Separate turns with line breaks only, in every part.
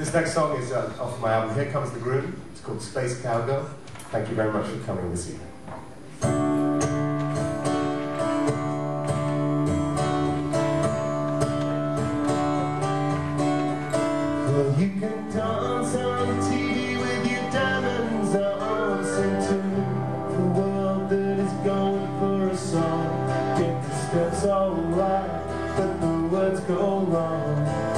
This next song is off my album, Here Comes the Groom. It's called Space Cowgirl. Thank you very much for coming this evening.
Well, you can dance on TV with your diamonds on, sing to the world that is going for a song. Get the steps all right, but the words go wrong.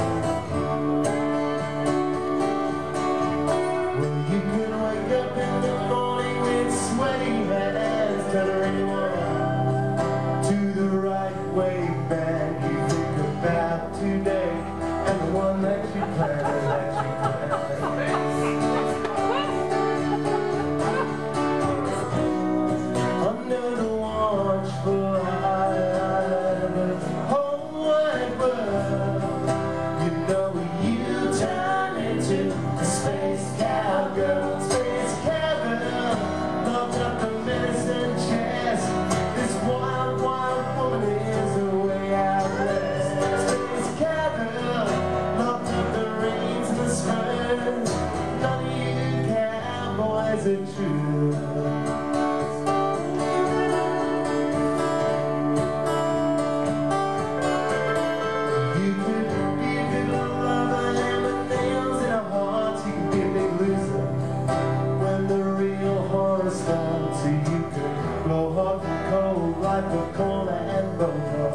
Well, you can wake up in the morning with sweaty hands, turning on to the right wave band you think about today, and the one that you plan. Under the watchful eye of the whole wide world, you know you turn into a space cowgirl, space cowgirl, locked up the medicine chest. This wild, wild woman is the way out west. Space cowgirl, locked up the reins and the spurs. None of you cowboys are true. You could be a good lover and with nails in our hearts. You could be a big loser when the real horror starts. So you could blow hot and cold like a cola and boho.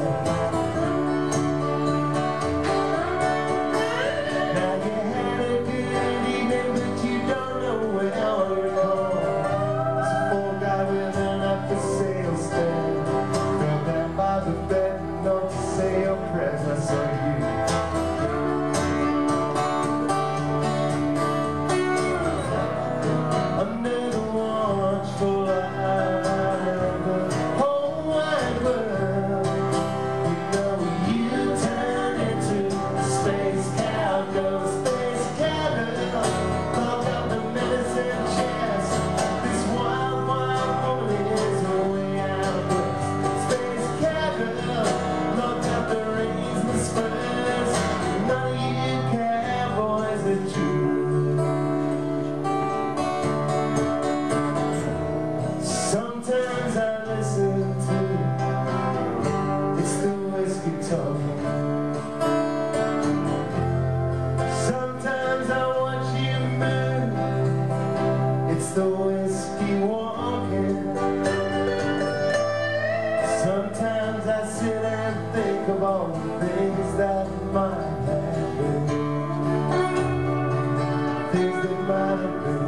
Now you had a good evening, but you don't know where to recall. There's a poor guy with an up for sale stand, fell down by the bed, not to say your prayers. I saw you. Under the watchful eye of the whole wide world, you know you turn into a space cowgirl, space cowgirl, lock up the medicine chest. This wild, wild woman is her way out west. Space cowgirl, locked up the reins and the spurs. None of you cowboys are true. Sometimes I listen to it's the whiskey talking. Sometimes I watch you move, it's the whiskey walking. Sometimes I sit and think of all the things that might have been, things that might have been.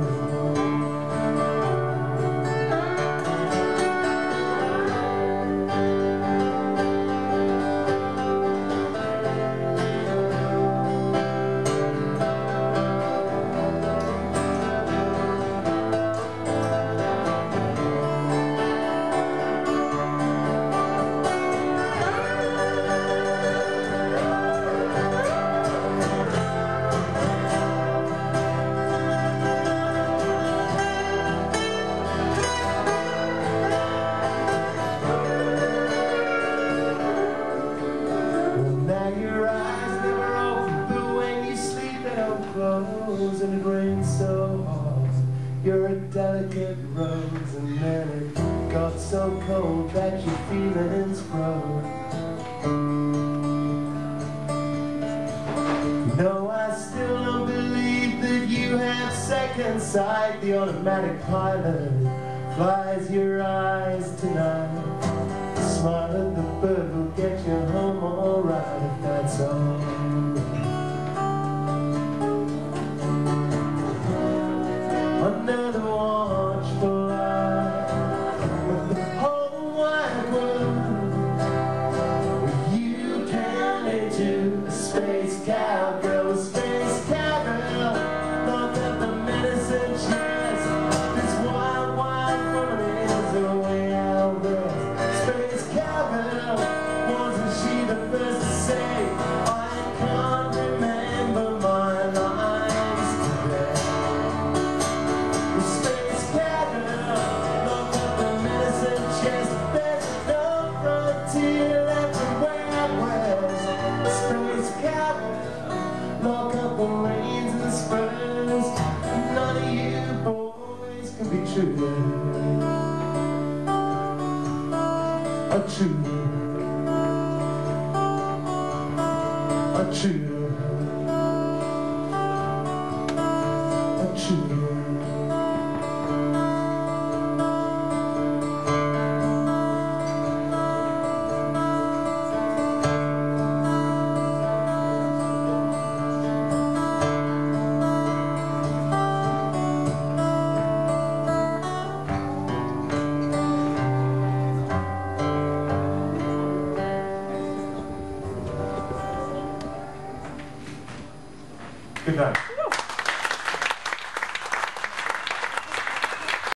Your eyes never open, but when you sleep they don't close, and it rains so hard. You're a delicate rose, and then it got so cold that your feelings froze. No, I still don't believe that you have second sight. The automatic pilot flies your eyes tonight. The smile of the bird will get you home alright, if that's all. Under the watchful eye of the whole wide world, you turn into a space cowgirl, a space cowgirl, locked up the medicine chest. This wild, wild woman is the way out west. a true, a true, a true.
Good night.